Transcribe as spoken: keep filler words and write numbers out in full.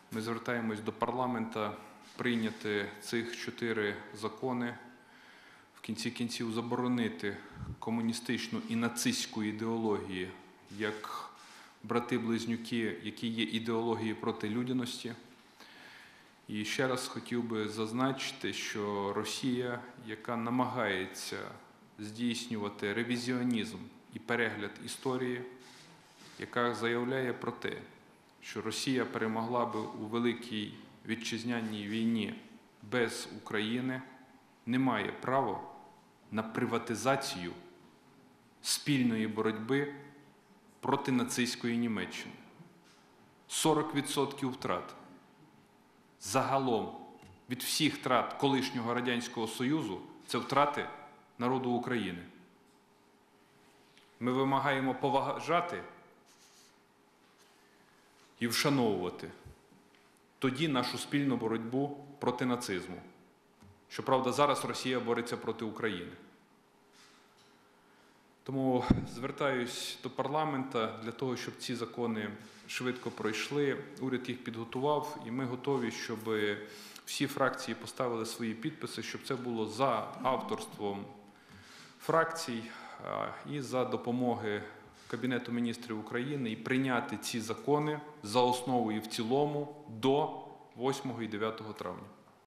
Ми звертаємось до парламенту прийняти цих чотири закони, в кінці кінців заборонити комуністичну і нацистську ідеологію як брати-близнюки, які є ідеологією проти людяності. І ще раз хотів би зазначити, що Росія, яка намагається здійснювати ревізіонізм і перегляд історії, яка заявляє про те, що Росія перемогла би у Великій Вітчизняній війні без України, не має права на приватизацію спільної боротьби проти нацистської Німеччини. сорок відсотків втрат загалом від всіх втрат колишнього Радянського Союзу – це втрати народу України. Ми вимагаємо поважати і вшановувати тоді нашу спільну боротьбу проти нацизму. Щоправда, зараз Росія бореться проти України. Тому звертаюсь до парламенту для того, щоб ці закони швидко пройшли. Уряд їх підготував, і ми готові, щоб всі фракції поставили свої підписи, щоб це було за авторством фракцій і за допомоги Кабінету міністрів України, і прийняти ці закони за основу і в цілому до восьмого і дев'ятого травня.